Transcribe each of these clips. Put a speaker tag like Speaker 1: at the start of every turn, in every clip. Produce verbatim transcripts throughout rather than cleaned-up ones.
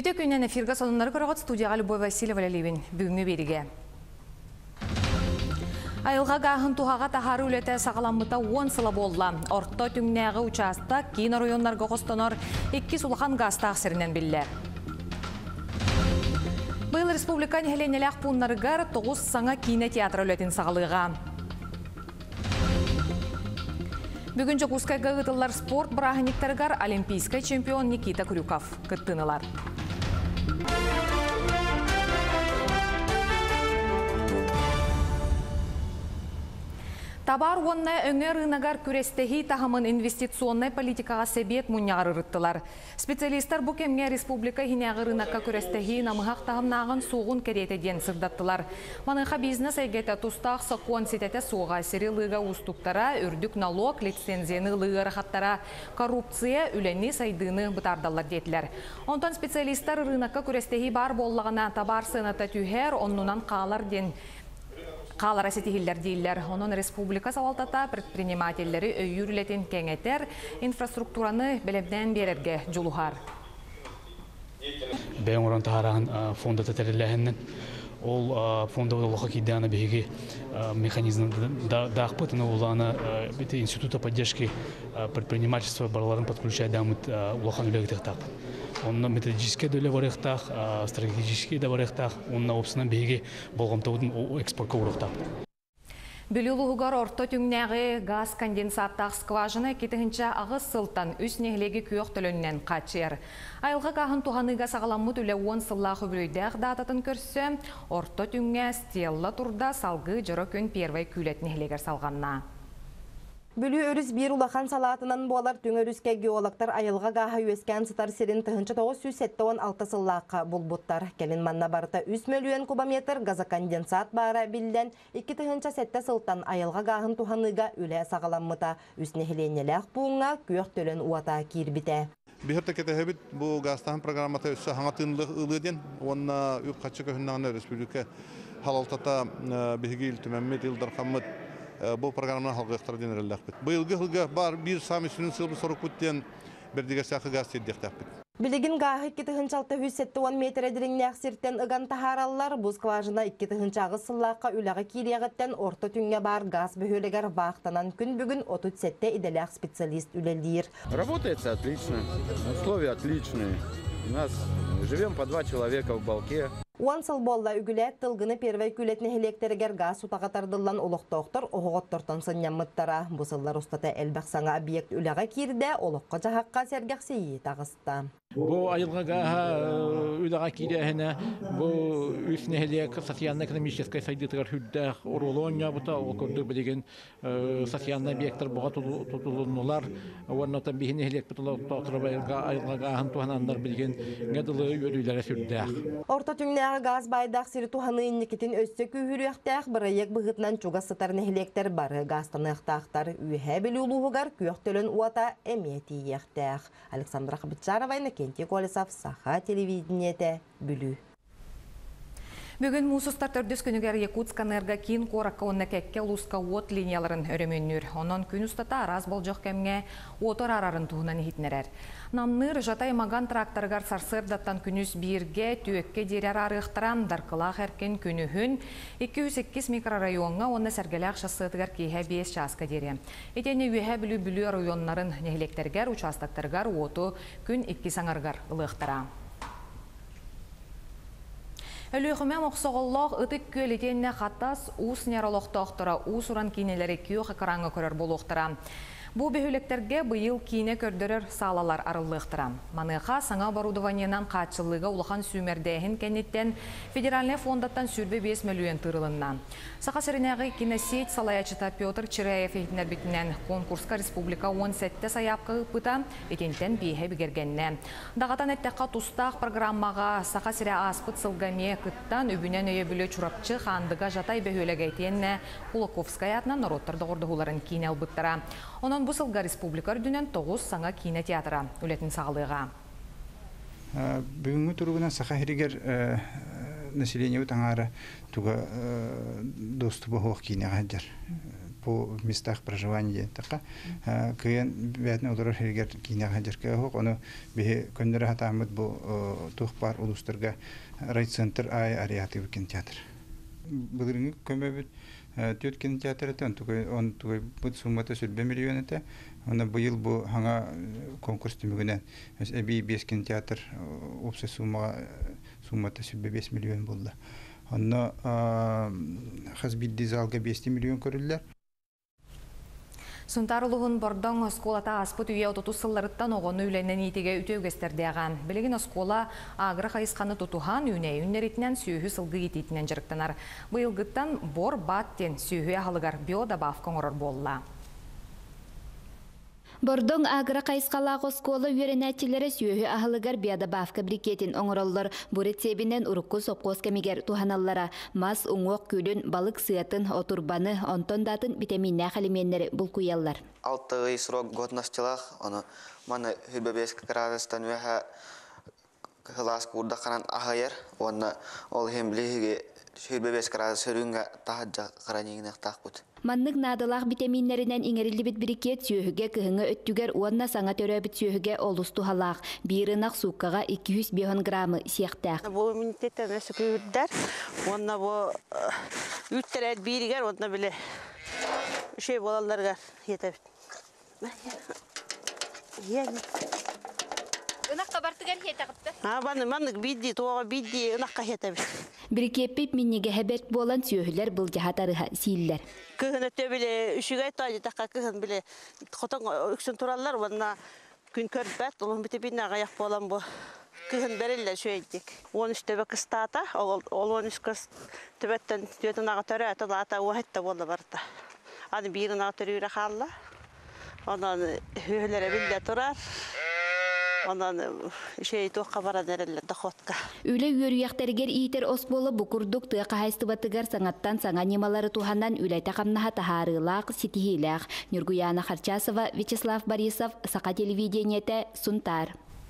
Speaker 1: Үйті күннен эфирға сонынлары көріғыт студияға Любой Васильева Левин бүгінгі беріге. Айылға ғағын туғаға тахары үлеті сағаламыта он сылы болла. Орта түңнәғы участа кейін районларға қостанар екі сулахан ғастақ сірінен білілер. Бұл республикан хеленеләқ пұнларығар тоғыз саңа кейіне театр үлетін сағалыға. Бүгін Жокускайға ғытылар спорт бірағыниктарығар олимпийскай чемпион Никита Крюков күттінілар. Табар онна өңер рынагар күрестехи тахамын инвестиционный политикаға себет мұнияғыр ұрыттылар. Специалисттар бұл кемге республика хинеғыр рынаққа күрестехи намығақ тахымнағын суғын керетеден сырдаттылар. Маныға бизнес әйгеті тұстақ сақуан сететі суға сері лыға ұстуқтара, үрдік налог, лицензияны лыға рахаттара, коррупция үләні сайдыны бұтардалар детілер. Онтан специалисттар рынаққа күрестехи бар боллағына табар сыната түйер, оннынан қалар ден Қалар әсетігілдер дейілер. Оның республика савалтата предпринимателері өйүрлетін кәңетер инфраструктураны білімден берерге жолуғар.
Speaker 2: Бәйін оран тағарағын фонда тәтәріләхіннен ол фонда олаға кейдіғаны бейгі механизм дақпытыны олағаны института поддержки предпринимательства барларын подключай дамыт олақан үлегі тақтақ. Онна методический дөле барықтақ, стратегический да барықтақ, онна опсынан бейге болғамтаудың экспортқа ұрықтақ.
Speaker 1: Бүлілуғығар орта түңнәғі газ конденсаттақ скважына кетігінші ағыз сылтан үс нехлегі күйіқ төліннен қачыр. Айылға қағын туғаныға сағаламмыт үлі он сыллағы бүлейдәқ дататын көрсі, орта түңне стелла тұрда салғы жыры күн первай күлет нехлегер салғанна.
Speaker 3: Бүлі өріс бір улахан салатынан болар түңөріске геологтар айылға ғаға өскен сытар серін тұхынчы тоғыз жүз сеттен алты сыллаққа бұлбұттар. Келін манна барыта үш миллион кубометр газоконденсат бара білден екі тұхынчы сетті сылтан айылға ғағын туғаныға үлі сағаламмыта үс нехленеләқ бұңа көк төлін уата кирбіте.
Speaker 4: Бихерте кетехебит бу гастан программата өссө хаңатынлык ылыден онна үп качы көһүннәгән республика халалтата биһиги илтүмәммет илдархаммыт бұл программаны халғы экстрадинерләк бит. Быйылгы хылга бар бир сам үсүнүн сылбы сорок бүттен бердиге сакы газ теддектәп бит.
Speaker 3: Билигин гахы iki тыгынчы алты жүз сеттен метр эдириннәк сиртен ыган тахараллар бу скважина iki тыгынчагы сыллакка үләгә кириягәттән орта түңгә бар газ бөһөлегәр вахтанан күн бүгүн отуз сетте иделәк специалист үлелдир.
Speaker 5: Работает отлично, условия отличные. У нас живем по два человека в балке.
Speaker 3: Он сыл болла үгілет тылгыны первай күлетіне электригер газ сутағатардылан олықтоқтыр оғығыттортан сынняммыттара. Бұсыллар ұстата әлбәқсаңа объект үліға кирді, олыққа жағаққа сәргәқсейі тағысты.
Speaker 6: Бұл айылға үліға кирәхіне, бұл үснәхелек социально-экономической сайдытығар хүддәқ оролония бұта, ол көрдір білеген социальный объекттар бұға тұтылынулар, оннатан бейінехелек бұтылықтоқтырып айылға ғағын туғанандар білген ғадылы өрілері сүрдәқ.
Speaker 3: Орта түңнәғы газ байдақ сирі туғаны иннекетін өсті күйіріяқтақ бірайек бұғытынан чуғас сытарын әхелектер бары ғастаны ақтақтар үйе білі ұлуғығар күйіқтілін уата әметі ектәқ. Александра Хабитчаровайна, Кенти Колесов, Саха телевидениеті бүлі.
Speaker 1: Бүгін мұсыстар төрдіс күнігер Якутск-Энерго кейін қораққа онна кәкке лұсқа от линияларын өріменнір. Онын күн ұстата араз бол жоқ кәмге отыр арарын туғынан ехетінерер. Намныр жатай маған тракторғар сарсырдаттан күніз бірге түйекке дерер арықтырам дарқылақ әркен күнігін екі жүз екі микрорайонға онна сәргеләқ шасытығар кейхе бес шасқа дере. Етені үйе білі-білі районларын нехелектергер, участақтарғар оту күн екі саңарғар ұлықтыра. Өліғімен оқсоғыллақ ұтық көлетеніне қаттас ұс неролықтақтыра, ұс ұран кейнелері күйеқі қараңы көрір болуқтыра. Бұл бөхілектерге бұйыл кейіне көрдірір салалар арылықтыра. Маныға саңа барудываненан қатшылыға ұлыған сүймердейін кәнеттен федеральный фондаттан сүрбе бес миллион тұрылынна. Сақа сірінәғі киносет салаячыта Петр Чираев етінер бітінен конкурска республика он сетте саяпқы ұпыта етентен бейхе бігергенне. Дағатан әттәққа тұстақ программаға сақа сірі аспыт сылғаме күттан үбінен өйе бүлі чурапчы қандыға жатай бөхілегейтенне Кулаковская атынан народтарды ғордығыларын кейіне албыттыра. Онан бұсылға республика үрдінен тоғыз саңа кейіне театра үлетін сағалыға.
Speaker 7: Бүгінгі тұрғынан сақа херігер население өт аңары туға досты бұғық кейіне ғадар. по местах проживания. Така кыян бәтне олар хергер кине хәҗеркә хок, аны бе көндәре хатамыт бу тухпар улустырга райцентр ай ариатив кинотеатр. Бүгенге көмәбет төт кинотеатр тән тугай он тугай бу суммата сөлбе миллион ите. Аны быел бу хаңа конкурс түмүгенән эби бес кинотеатр общая сумма суммата сөлбе бес миллион булды. Аны хәзбидди залга бес миллион көрүлләр.
Speaker 1: Сунтарылығын бордың осколата аспыт үйе отуту сылларыттан оғыны үйленен етеге үтеугестердеған. Білеген оскола агры қайысқаны тұтуған үйне үйнерітінен сүйі сылғы ететінен жырықтанар. Бұйылғыттан бор баттен сүйі ағылығар биодабавкың ұрыр болла.
Speaker 8: Бордың агры қайысқалағы оскола үйренәтчілері сүйі ағылығар биодабавка брикетін оңырылыр. Бұрет себінен ұрыққы сопқос кәмегер туханаллара мас ұңоқ күлін балық сыятын отурбаны онтон датын витаминна қалименлері бұл күйаллар.
Speaker 9: Алты срок годностилах, оны маны хүлбебес крадыстан өйі қылас күрді қанан ағайыр, оны ол хемліге хүлбебес крадыс үрінге тағаджа қыранегінек тақ бұд.
Speaker 8: Маннык надылақ витаминлеринен иңерилли бит брикет сүйіге кыһыңа өттүгер уанна саңа төрөбит сүйіге олусту халақ. Бирынақ суккаға эки жүз бес граммы сияқтақ.
Speaker 10: Бұл иммунитеттен өсі күйірдер. Онна бұл үттер биригер, онна біле үшей болаларға етебіт.
Speaker 8: Үнаққа бартығар хетағыпты?
Speaker 10: Баны маннык бидди, тоға бидди үнаққа хетебіт.
Speaker 8: Брикеппип миннеге хәбәт болан сүйіхілер бұл жағатарыға сейілер.
Speaker 10: Кыһын өттө биле үшүгай тажы такка кыһын биле хотон үксүн тураллар онна күн көрбөт улун бите бинна гаяк болан бу кыһын бериллер шөйдик он үч төбө кыстата ол он үч кыс төбөттөн төтөн ага төрөт ата уатта болду барта аны бирин ага төрүрө халла анан хөөлөрө биле турар анан шей тоққа бара дерелер доходка.
Speaker 8: Үле үйөрүяқтаргер иитер осболы букурдук тыақа хайстыбатыгар саңаттан саңа немалары туханан үләйті қамнаға тахарылақ, ситихилақ. Нюргуяна Харчасова, Вячеслав Борисов, Сақа телевидениеті, Сунтар.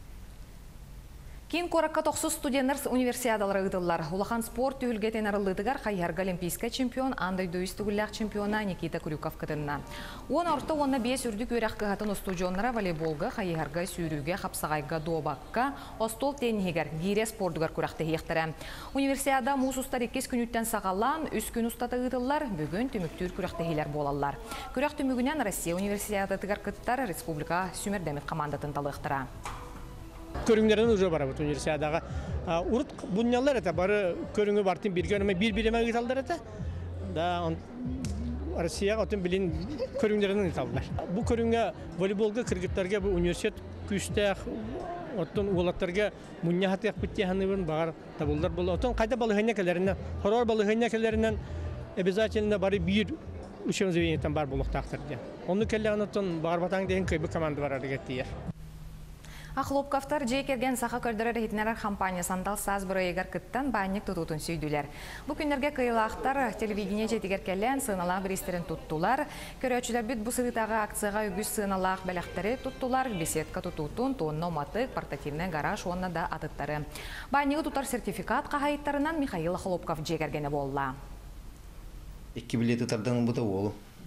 Speaker 1: Кин коракка тоқсыз студенттер универсиадалары ыдылар. Улахан спорт түйілгетен арылыдығар қайярға олимпийска чемпион, андай дөйістігілләқ чемпиона Никита Крюков кытынна. Он орта онна бес үрдік өрәқ қығатын студионлара волейболға, қайярға сүйрүүге, қапсағайға, добаққа, остол тенігер, гире спортығар көрәқті хектірі. Универсиада мұсустар екес күніттен сағалан, үс күн ұстаты ыдылар, бүгін түміктүр көрәқті хейлер болалар. Көрәқ түмігінен Россия универсиада тығар кыттар республика Сүмердемет командатын талықтыра.
Speaker 6: Көрүңдерден уже бар бут универсиадаға. Урут бунялар это бары көрүңү бартын бир көрүмө бир биреме гыталдар это. Да он Россия отын билин көрүңдерден гыталдар. Бу көрүңгө волейболга кыргыттарга бу университет күстәк отын улаттарга муньяхат якпыттыханыбын багар табылдар болду. Отын кайда балыгынекелеринен, хорор балыгынекелеринен обязательно бары бир учебный заведениятан бар болуктактыр ди. Оны келген отын багар батаң деген көйбө команда бар дегеттиер.
Speaker 1: Ахлопкафтар жекерген саха көрдірер хитнерер компания сандал саз бір егер кыттан байнек тұтутын сүйділер. Бұл күндерге кыйлақтар телевидение жетігер келен сыналақ біристерін тұттулар. Көрөчілер біт бұл сығытаға акцияға үгіз сыналақ бәліқтері тұттулар, беседка тұтутын, тонны матық, портативный гараж, онна да атыттары. Байнегі тұтар сертификат қағайыттарынан Михаил Ахлопкав жекергені болла.
Speaker 11: Екі билеті тардан бұта олу.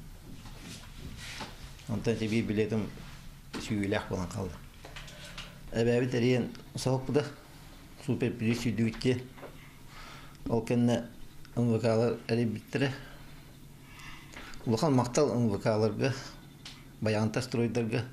Speaker 11: Онтан тебе билетім сүйіләқ болан қалды. Әбәбі тәрейін сауық бұда супер пресс үйдігітте ол кәнне эн вэ ка-лар әрі біттірі. Улахан мақтал эн вэ ка-ларға, баянта стройдарға.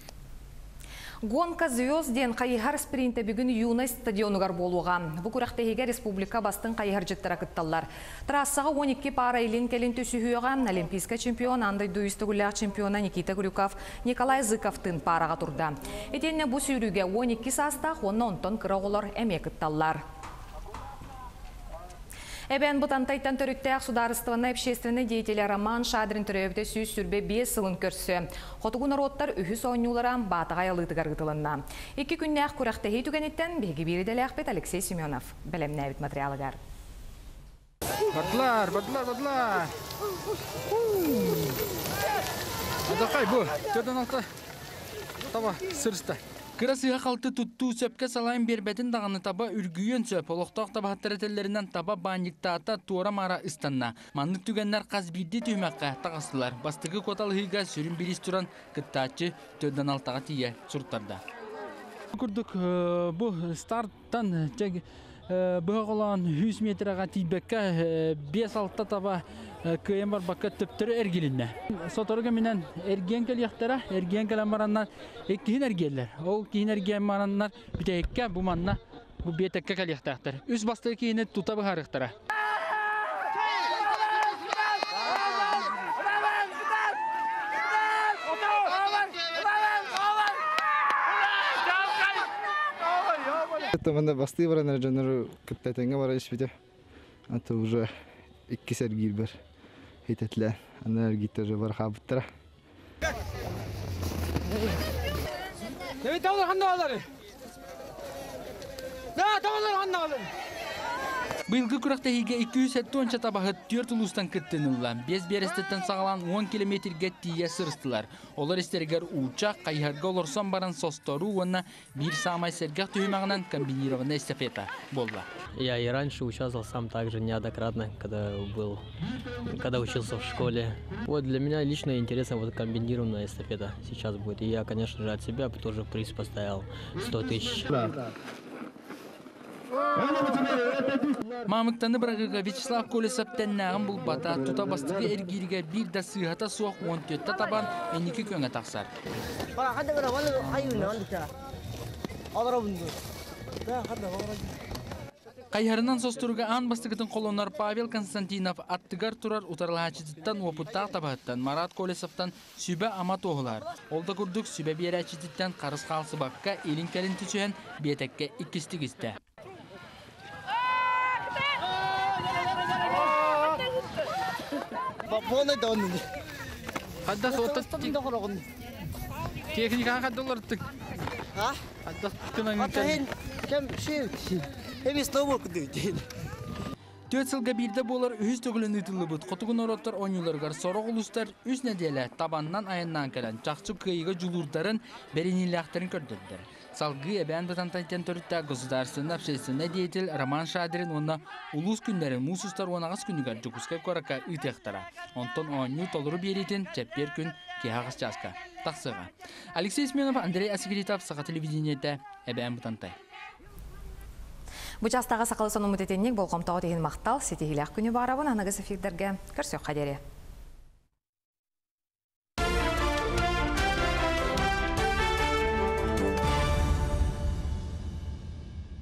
Speaker 1: Гонка звезден қайығар спринті бүгін юнай стадионығар болуға. Бұл күрақтығыға республика бастың қайығар жеттіра күтталар. Трассаға он екі пара елін келін төсіхүйіған олимпийска чемпион, андай дөйістігілер чемпиона Никита Крюков, Николай Зыковтың параға тұрды. Етенне бұл сүйріге он екі састақ, онна онтон қырағылар әме күтталар. Эбен бұтантайтан төріктәк сударыстығына общественный деятелі Роман Шадрин түрөбіте сүйіз сүрбе бес сылын көрсі. Хотығын роттар үхіс ойнулара батыға ялытығар ғытылынна. Екі күннәк күрәқтәхей түгенеттен беги беределі ақпет Алексей Семенов. Бәлемні әбіт материалығар.
Speaker 12: Бадлар, бадлар, бадлар. Адақай бұ, төдің алта. Таба, сырысты. Кырасыға қалты тұтту сөпке салайын бербетін дағаны таба үргүйен сөп, олықтақ табақтар әтелерінен таба банниктаата туара мара ыстанна. Маннық түгеннер қаз бірді түймәққа тағасылар. Бастығы коталығыға сүрін біріс тұран күттачы төддан алтаға тие сұрттарда. Күрдік бұл старттан жәг бұғылан жүз метрға тейбекке бес алтта таба көйен бар баққа төптірі әргелінне. Соторға менен әрген кәліяқтара, әрген кәлін бараннар, кейін әргелер. Ол кейін әрген бараннар бітәйікке бұл манна бұл бетекке кәліяқтақтар. Үз бастығы кейіні тұтабы қарықтара.
Speaker 13: Мында басты баранар жанры кыттатенге бара ишбите. Аты уже икки сергил бар. Хитетле. Ана эргите же бар хабыттыра.
Speaker 14: Небе таулар ханда алары. Да, таулар ханда алары.
Speaker 12: Быйылгы күрәкте хиге эки жүз сәттон чатабахы төрт улустан кыттынылан. Без берестеттен сағалан он километрге тие сырыстылар. Олар истергер учак, кайхарга олорсон баран состору, онна бир самай сергех түймағынан комбинированная эстафета болды.
Speaker 15: Я и раньше участвовал сам также неоднократно, когда был, когда учился в школе. Вот для меня лично интересно вот комбинированная эстафета сейчас будет. И я, конечно же, от себя тоже приз поставил сто тысяч.
Speaker 12: Мамыктаны бірағыға Вячеслав Колесов тәннағын бұл бата тұта бастығы әргеріге бір да сыйғата соқ он төртті табан әнекі көңі тақсар. Қайхарынан состыруға ан бастығытын қолонар Павел Константинов аттығар тұрар ұтарлағачытыттан опыттақ табағыттан Марат Колесовтан сүбә амат оғылар. Олда күрдік сүбә берәчітіттен қарыс қалсы баққа елін кәлін түшен бетекке иккістігісті.
Speaker 14: Полный донный.
Speaker 12: Хадда сота техника хадда оларттык.
Speaker 14: А?
Speaker 12: Хадда кынан
Speaker 14: кем кем шил. Эми стовок дейт.
Speaker 12: Төт сылга бирде болар үз төгүлүн ытылы бут. Котугун ороттар оңюларгар сорок улустар үз неделе табаннан айыннан келен чакчы кыйга жулурдарын беренилактарын көрдүрдүр. Салгы эбен тантантен төрүттө государственный общественный деятель Роман Шадрин онна улус күндөрү мусустар онагас күнүгө жукуска корака ытыктара. Онтон оңю толуру беритин чеппер күн кехагас часка. Таксыга. Алексей Сменов, Андрей Асигритов, Саха телевидениете эбен бутантай.
Speaker 1: Бу жастағы сақалы соны мұтетеннек бұл қомтауы деген мақтал, сетегілек күні барабын анығыз эфирдерге көрсек қадері.